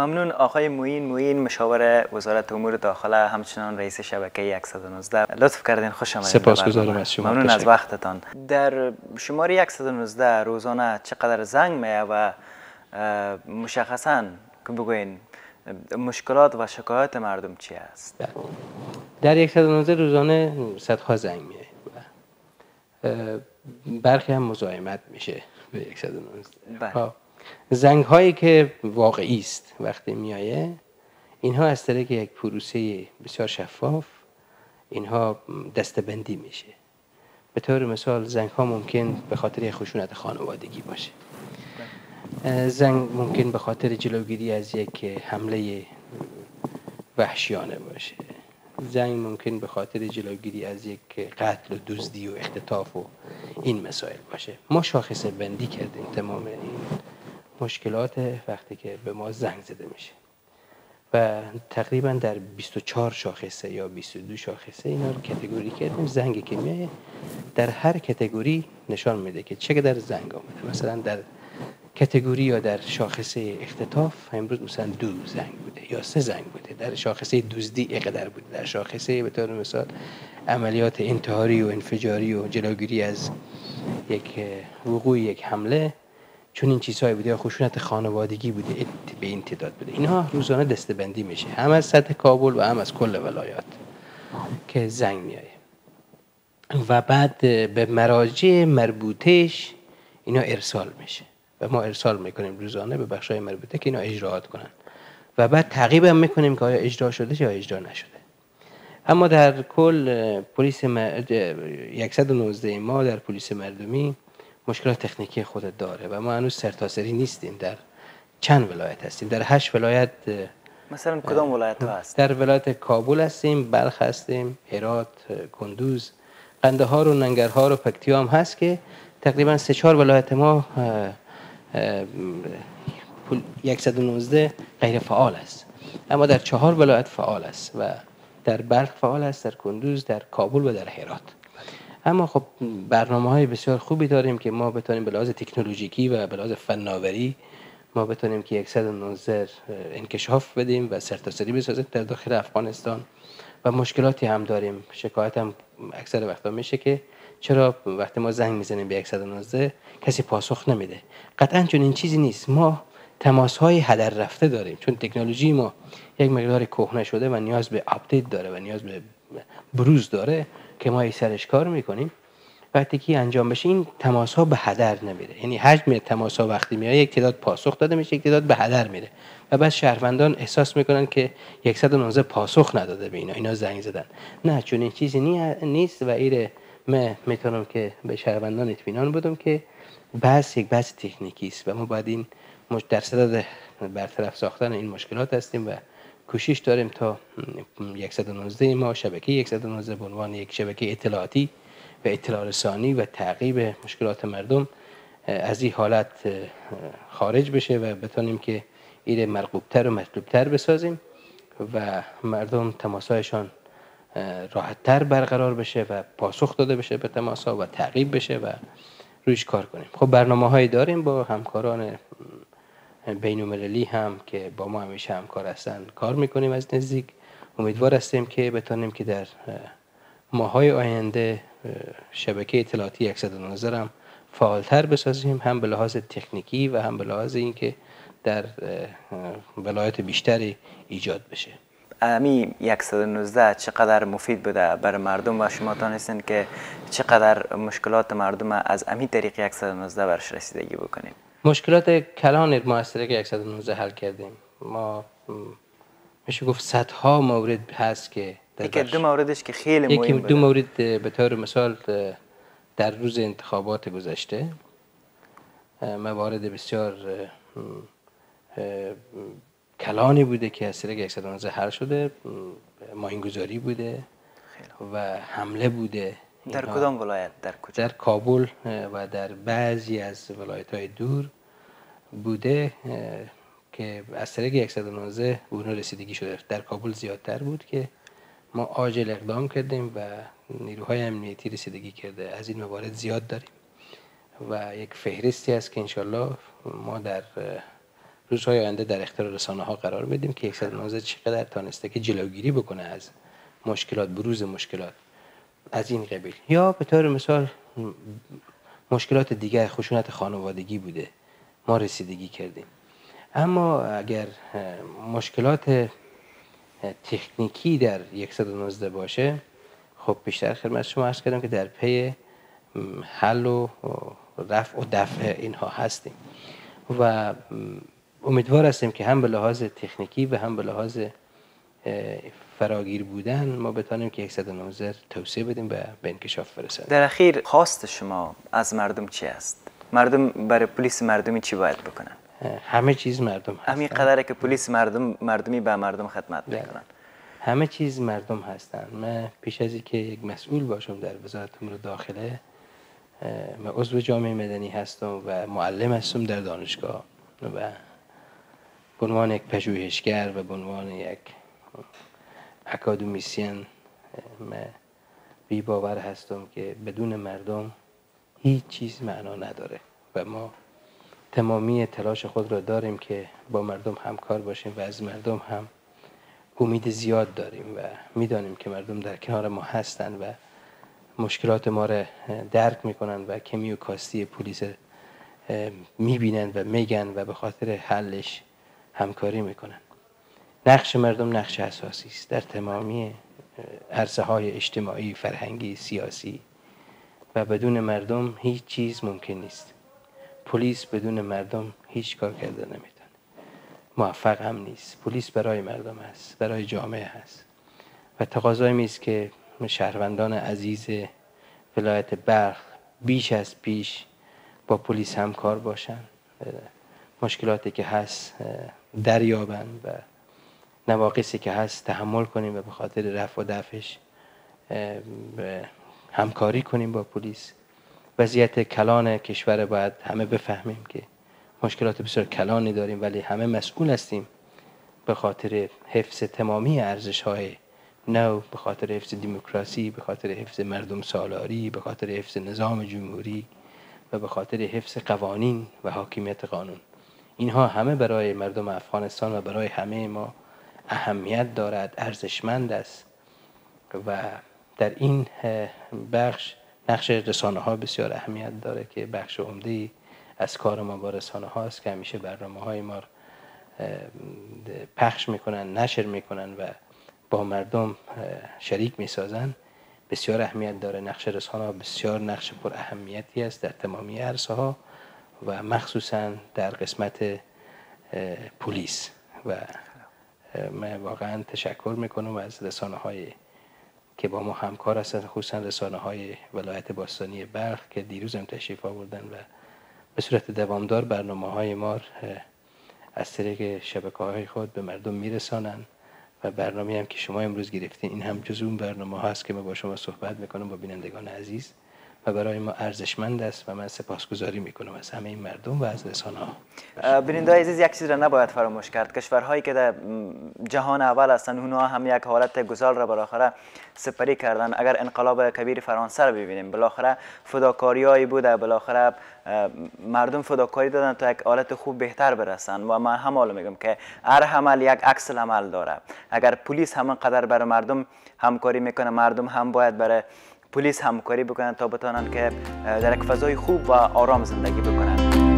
ممنون آقای معین مشاور وزارت امور داخله، همچنان رئیس شبکه 119. لطف کردین، خوش آمدید. سپاسگزارم از شما. ممنون از وقتتان. در شماره 119 روزانه چقدر زنگ میه و مشخصاً که بگوین مشکلات و شکایات مردم چی است؟ در 119 روزانه صدها زنگ میه و برخی هم مزاحمت میشه به 119. زنگ هایی که واقعی است وقتی میایه، اینها از طریق یک پروسه بسیار شفاف اینها دسته‌بندی میشه. به طور مثال زنگ ها ممکن به خاطر خشونت خانوادگی باشه، زنگ ممکن به خاطر جلوگیری از یک حمله وحشیانه باشه، زنگ ممکن به خاطر جلوگیری از یک قتل و دزدی و اختطاف و این مسائل باشه. ما شاخصه بندی کردیم تمام این مشکلات وقتی که به ما زنگ زده میشه و تقریبا در 24 شاخصه یا 22 شاخصه اینا رو کاتگوری کردیم. زنگی که میاد در هر کاتگوری نشان میده که چقدر زنگ آمده. مثلا در کاتگوری یا در شاخصه اختطاف امروز مثلا 2 زنگ بوده یا 3 زنگ بوده، در شاخصه دزدی اینقدر بوده، در شاخصه به طور مثال عملیات انتحاری و انفجاری و جلوگیری از وقوع یک حمله چون این چیزهای بوده یا خشونت خانوادگی بوده به این تعداد بوده. اینها روزانه دسته‌بندی میشه، هم از سطح کابل و هم از کل ولایات که زنگ میایه و بعد به مراجع مربوطهش اینا ارسال میشه و ما ارسال میکنیم روزانه به بخشای مربوطه که اینا اجراات کنن و بعد تعقیب هم میکنیم که آیا اجرا شده یا اجرا نشده. اما در کل پلیس 119 ما در پلیس مردمی مشکلات تکنیکی خود داره و ما هنوز سرتاسری نیستیم. در چند ولایت هستیم، در 8 ولایت. مثلا کدام ولایت هست؟ در ولایت کابل هستیم، بلخ هستیم، هرات، کندوز، قندهار و ننگرهار و پکتیا هم هست که تقریبا 3-4 ولایت ما 119 غیر فعال است، اما در 4 ولایت فعال است و در بلخ فعال است، در کندوز، در کابل و در هرات. اما خب برنامه‌های بسیار خوبی داریم که ما بتونیم به لحاظ تکنولوژیکی و به لحاظ فناوری ما بتونیم که 119 انکشاف بدیم و سرتاسری بسازیم در داخل افغانستان. و مشکلاتی هم داریم، شکایت هم اکثر وقتا میشه که چرا وقتی ما زنگ میزنیم به 119 کسی پاسخ نمیده. قطعا چون این چیزی نیست، ما تماس‌های هدر رفته داریم چون تکنولوژی ما یک مقدار کهنه شده و نیاز به آپدیت داره و نیاز به بروز داره که ما ای سرش کار میکنیم. وقتی که انجام بشه این تماس ها به هدر نمیره، یعنی حجم تماس ها وقتی میاد یک تعداد پاسخ داده میشه، یک تعداد به هدر میره و بعد شهروندان احساس میکنن که 119 پاسخ نداده به اینا زنگ زدن. نه، چون این چیزی نیست و ایره من میتونم که به شهروندان اطمینان بدم که یک بحث تکنیکی است و ما باید این در صدد برطرف ساختن این مشکلات هستیم و کوشش داریم تا 119 ما شبکه 119 به عنوان یک شبکه اطلاعاتی و اطلاع رسانی و تعقیب مشکلات مردم از این حالت خارج بشه و بتونیم که این مرغوبتر و مطلوبتر بسازیم و مردم تماسایشان راحتتر برقرار بشه و پاسخ داده بشه به تماسا و تعقیب بشه و رویش کار کنیم. خب برنامه‌هایی داریم با همکاران بین‌المللی هم که با ما همیشه همکار هستن کار میکنیم از نزدیک. امیدوار هستیم که بتونیم که در ماهای آینده شبکه اطلاعاتی 119 هم فعالتر بسازیم، هم به لحاظ تکنیکی و هم به لحاظ اینکه در ولایت بیشتری ایجاد بشه. امی 119 چقدر مفید بوده برای مردم و شما تانستین که چقدر مشکلات مردم از امی طریق 119 برش رسیدگی بکنیم؟ مشکلات کلان ما از طریق 119 حل کردیم. ما میشه گفت صدها مورد هست که یکی 2 موردش که خیلی مهم بوده. 2 مورد به طور مثال در روز انتخابات گذشته موارد بسیار کلانی بوده که از طریق 119 حل شده. ماینگذاری بوده و حمله بوده. در کدام ولایت؟ در کجا؟ در کابل و در بعضی از ولایت‌های دور بوده که از طریق 119 به اونها رسیدگی شده. در کابل زیادتر بود که ما عاجل اقدام کردیم و نیروهای امنیتی رسیدگی کرده. از این موارد زیاد داریم و یک فهرستی هست که انشالله ما در روزهای آینده در اختیار رسانه ها قرار بدیم که 119 چقدر تانسته که جلوگیری بکنه از مشکلات، بروز مشکلات از این قبیل. یا به طور مثال مشکلات دیگر خشونت خانوادگی بوده، ما رسیدگی کردیم. اما اگر مشکلات تکنیکی در 119 باشه، خب بیشتر خدمت شما عرض کردم که در پی حل و رفع و دفع اینها هستیم و امیدوار هستیم که هم به لحاظ تکنیکی و هم به لحاظ فراگیر بودن ما بتانیم که 119 توسعه بدیم و به انکشاف برسانیم. در اخیر خواست شما از مردم چی است؟ مردم برای پلیس مردمی چی باید بکنن؟ همه چیز مردم هستن. همین قدره که پلیس مردمی به مردم خدمت میکنن. همه چیز مردم هستن. من پیش از اینکه یک مسئول باشم در وزارت امور داخله، من عضو جامعه مدنی هستم و معلم هستم در دانشگاه و به عنوان یک پژوهشگر و به عنوان یک اکادمیسین من بی باور هستم که بدون مردم هیچ چیز معنا نداره و ما تمامی تلاش خود را داریم که با مردم همکار باشیم و از مردم هم امید زیاد داریم و میدانیم که مردم در کنار ما هستند و مشکلات ما را درک میکنن و کمی و کاستی پلیس میبینن و میگن و به خاطر حلش همکاری میکنن. نقش مردم نقش اساسی است در تمامی عرصه های اجتماعی، فرهنگی، سیاسی و بدون مردم هیچ چیز ممکن نیست. پلیس بدون مردم هیچ کار کرده نمیتونه، موفق هم نیست. پلیس برای مردم است، برای جامعه هست و تقاضای میست که شهروندان عزیز ولایت بلخ بیش از پیش با پلیس همکار باشن، مشکلاتی که هست دریابن و نواقصی که هست تحمل کنیم و به خاطر رفع و دفعش همکاری کنیم با پلیس. وضعیت کلان کشور باید همه بفهمیم که مشکلات بسیار کلانی داریم ولی همه مسئول هستیم به خاطر حفظ تمامی ارزش‌های نو، به خاطر حفظ دموکراسی، به خاطر حفظ مردم سالاری، به خاطر حفظ نظام جمهوری و به خاطر حفظ قوانین و حاکمیت قانون. اینها همه برای مردم افغانستان و برای همه ما اهمیت دارد، ارزشمند است و در این بخش نقش رسانه ها بسیار اهمیت داره که بخش عمده‌ای از کار ما با رسانه هاست که همیشه برنامه های ما پخش میکنن، نشر میکنن و با مردم شریک میسازن. بسیار اهمیت داره. نقش رسانه ها بسیار نقش پر اهمیتی است در تمامی عرصه ها و مخصوصا در قسمت پلیس و من واقعا تشکر میکنم از رسانه های که با ما همکار هستند، خصوصا رسانه های ولایت باستانی بلخ که دیروز هم تشریف آوردن و به صورت دوامدار برنامه های ما از طریق شبکه‌های خود به مردم میرسانن و برنامه هم که شما امروز گرفتین این هم جزو اون برنامه هاست که من با شما صحبت میکنم با بینندگان عزیز و برای ما ارزشمند است و من سپاسگزاری میکنم از همه این مردم و از رسانه ها. بیننده عزیز، یک چیز را نباید فراموش کرد. کشورهایی که در جهان اول هستند اونها هم یک حالت گذار را بالاخره سپری کردن. اگر انقلاب کبیر فرانسه را ببینیم، بالاخره فداکاریایی بوده، بالاخره مردم فداکاری دادن تا یک حالت خوب بهتر برسن و من همالا میگم که هر عمل یک عکس العمل داره. اگر پلیس همون قدر برای مردم همکاری میکنه، مردم هم باید برای پلیس همکاری بکنن تا بتونن که در یک فضای خوب و آرام زندگی بکنن.